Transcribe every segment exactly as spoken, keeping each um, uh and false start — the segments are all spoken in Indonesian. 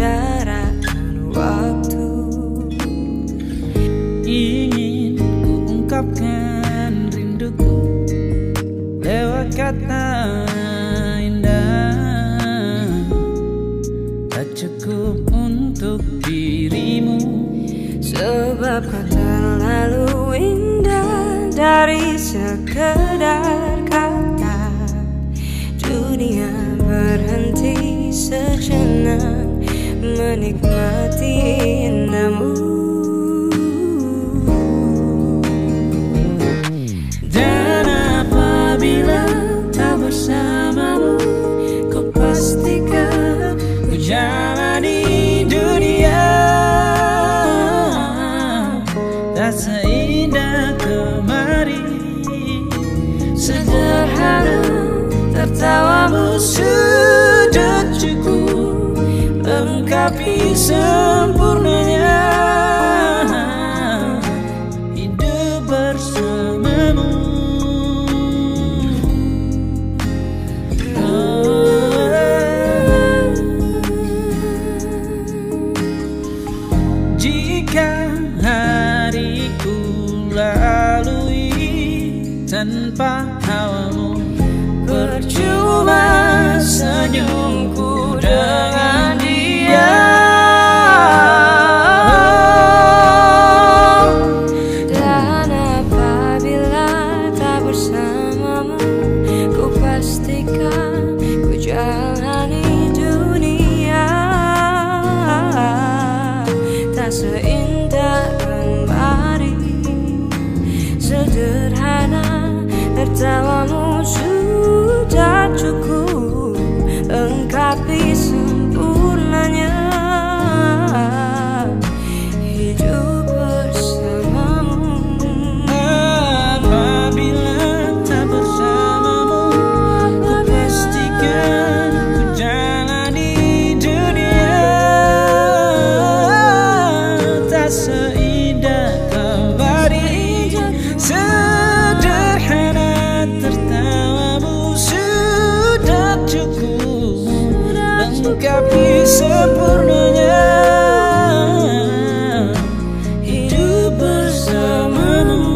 penjaraan waktu. Ingin ku ungkapkan rinduku lewat kata indah, tak cukup untuk dirimu, sebab kau terlalu indah dari sekedar kata. Dunia berhenti sejenak menikmati indahmu. Dan apabila tak bersamamu, kau pastikan ku jalani dunia tak seindah kemarin. Sederhana tertawamu sudah cukup lengkapi sempurnanya hidup bersamamu. Oh, jika hariku lalui tanpa hawamu, percuma senyumku dengan dia. Dan apabila tak bersamamu, ku pastikan ku jalani dunia tak seindah kemarin. Sederhana tertawamu sudah cukup lengkapi sempurnanya hidup bersamamu. Apabila tak bersamamu, ku pastikan ku jalani dunia tak seindah kemarin. Sederhana tertawamu sudah cukup lengkapi sempurnanya hidup bersamamu.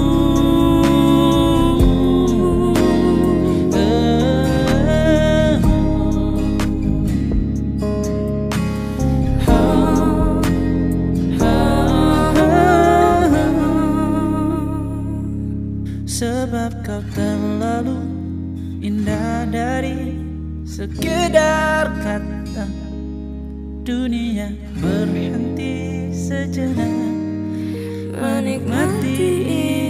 Sebab kau terlalu indah dari sekedar kata. Dunia berhenti sejenak menikmati